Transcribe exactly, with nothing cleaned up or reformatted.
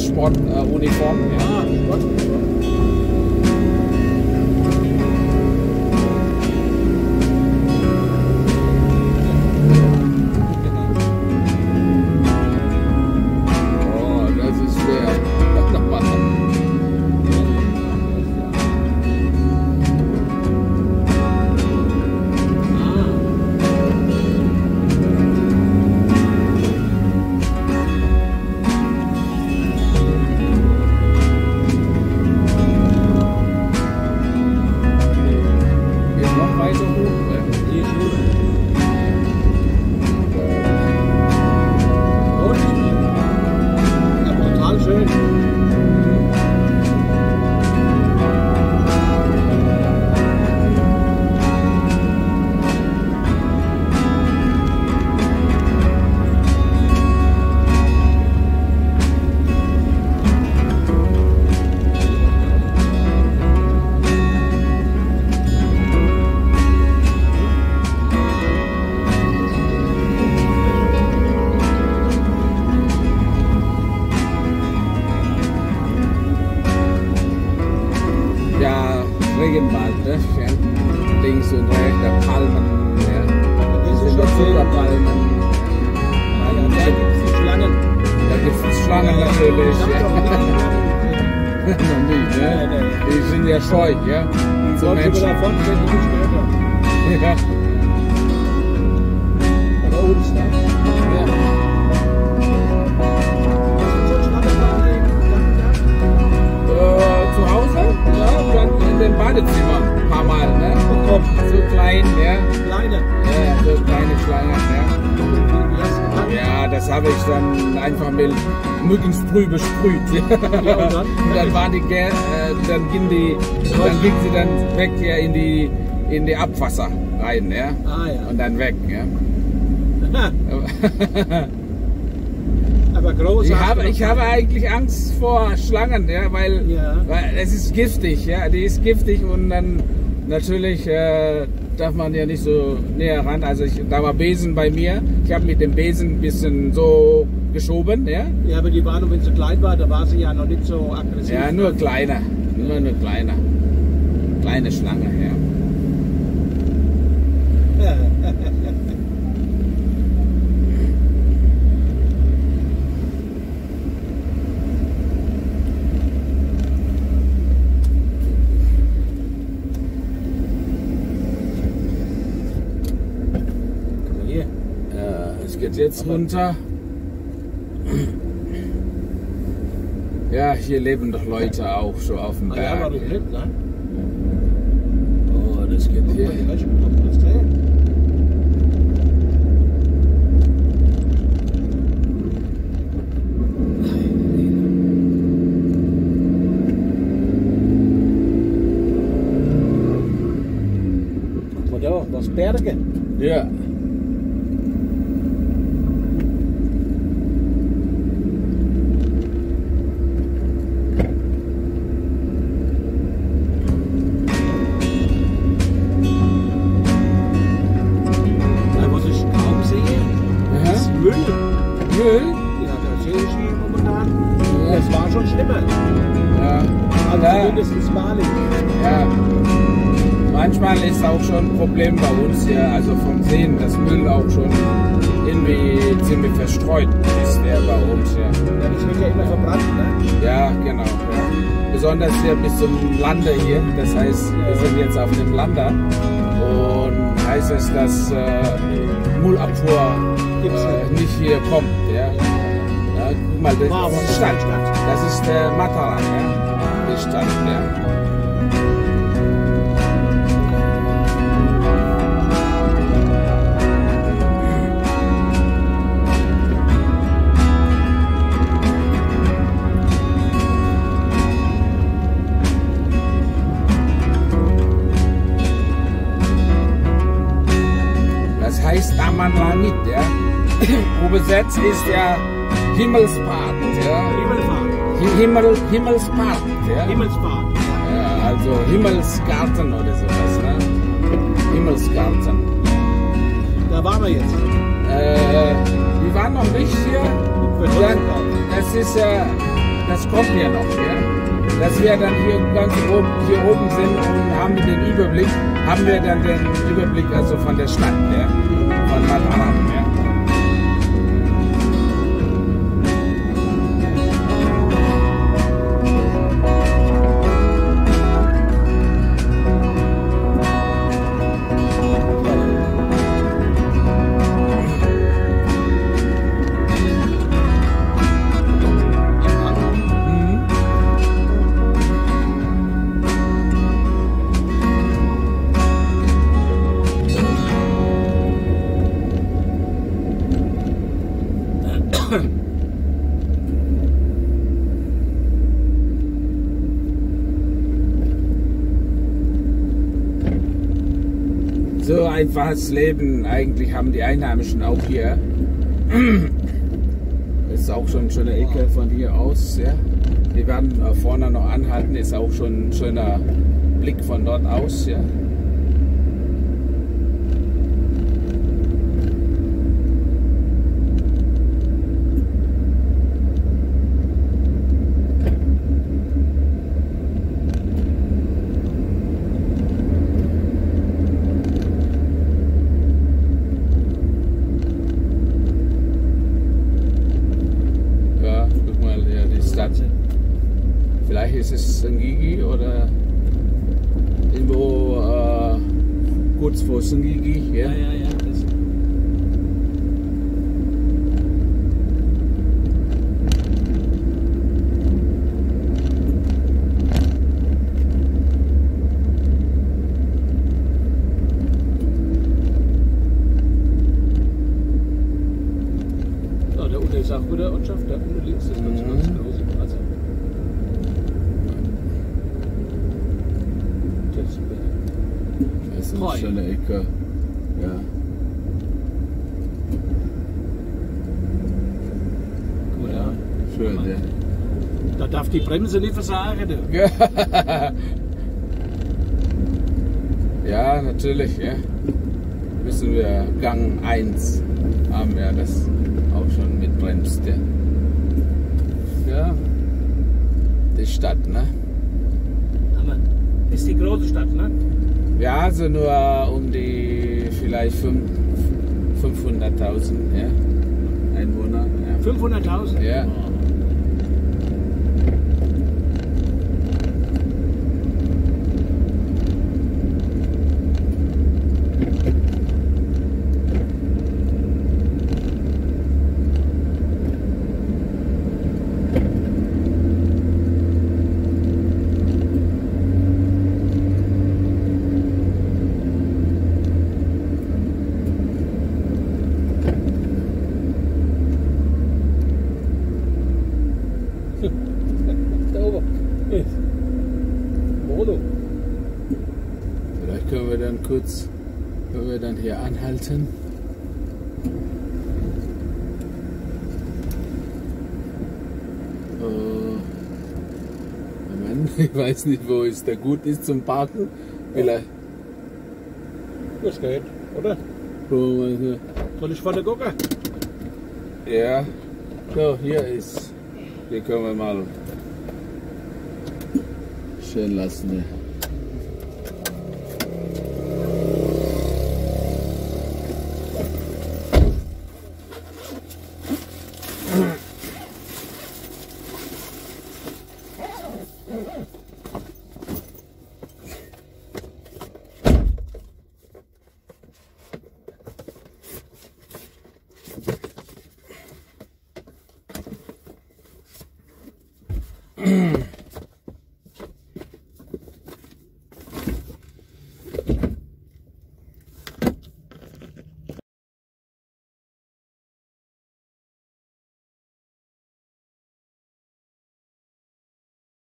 Sportuniform. Äh, ja. Ah, Sportuniform. Regenwald, ne? Ja. Links und rechts, der Palmen, ja. Das sind Zuckerpalmen. Ah, ja, da gibt es die Schlangen. Da gibt es Schlangen natürlich. Ich hab Ja. doch nie Noch nicht, ne? Nee, nee. Die sind ja scheu, ja? Die Zu wollen Menschen. sogar davon, wenn die nicht gehört haben. Ja. Oder uns, ne? Ja. Äh, zu Hause? Ja, dann in den Badezimmer ein paar Mal, ne? Oh, So klein, ja? Kleine. Ja, so kleine Schlangen, ja. Wie hast du gemacht? Ja, das habe ich dann einfach mit Mückensprüh besprüht. Ja, und dann? Und dann waren die, Gär- äh, dann ging die, dann ging sie dann weg ja, in die, in die Abwasser rein, ja. Ah, ja. Und dann weg, ja. Aber groß. Ich hast habe, du ich noch- habe eigentlich Angst vor Schlangen, ja, weil, Ja. weil es ist giftig, ja. Die ist giftig und dann natürlich äh, darf man ja nicht so näher ran. Also ich, da war Besen bei mir. Ich habe mit dem Besen ein bisschen so geschoben, ja. Ja, aber die war noch, wenn sie klein war, da war sie ja noch nicht so aggressiv. Ja, nur kleiner. Nur eine kleine. Kleine Schlange, ja. Guck mal hier. Ja, es geht jetzt runter. Ja, hier leben doch Leute auch so auf dem Ah, ja, war Berg. doch drin, ne? Oh, das geht Guck hier. mal, die Wäsche kommt das drin. Guck mal da, das ist Berge. Ja. Ja, was ich kaum sehe, ist Aha. Müll. Müll? Ja, da sehe ich hier momentan. Ja. Das war schon schlimmer. Ja. Also Ja. mindestens malig. Ja. Manchmal ist auch schon ein Problem bei uns hier, also vom Sehen, dass Müll auch schon irgendwie ziemlich verstreut ist der bei uns, ja. Ja, das wird ja immer verbrannt, ne? Ja, genau. Ja. Besonders hier bis zum Lande hier, das heißt, wir sind jetzt auf dem Lande und heißt es, dass äh, Müllabfuhr äh, nicht hier kommt, ja. Ja, guck mal, das Wow, was ist ist Stadt. die Stadt? Das ist der Mataran, ja. Die Stadt, ja. Das heißt Aman-Langit, ja. Übersetzt ist ja Himmelsbad, ja. Himmelfahrt. Hi- Himmel, Himmelsbad, ja. Himmelsfahrt. Ja, also Himmelsgarten oder sowas, ne? Himmelsgarten. Da waren wir jetzt. Äh, wir waren noch nicht hier. Wir Dann, kommen das ist ja das kommt ja noch, ja. Dass wir dann hier ganz oben, hier oben sind und haben wir den Überblick, haben wir dann den Überblick also von der Stadt, ja, von Mataram, ja. So einfaches Leben eigentlich haben die Einheimischen auch hier. Das ist auch schon eine schöne Ecke von hier aus. Ja. Wir werden vorne noch anhalten, ist auch schon ein schöner Blick von dort aus. Ja. Vielleicht ist es Sangigi oder irgendwo äh, kurz vor Sangigi. Ja, ja, ja. ja das oh, da unten ist auch wieder Ortschaft, da unten links ist ganz, ganz große Straße. Das ist eine schöne Ecke. Ja. Gut, Ja, schön, ja. Da darf die Bremse nicht versagen. Du. Ja, natürlich, ja. Müssen wir Gang eins haben wir das auch schon mit bremst, ja. Ja, die Stadt, ne? Aber das ist die große Stadt, ne? Ja, also nur um die vielleicht fünfhunderttausend ja, Einwohner. Ja. fünfhunderttausend? Ja. Vielleicht können wir dann kurz, können wir dann hier anhalten. Uh, Moment, ich weiß nicht, wo es da gut ist zum Parken. Vielleicht. Das geht, oder? Soll ich vorne gucken? Ja, so hier ist. Hier können wir mal schön lassen. Ne? Mm.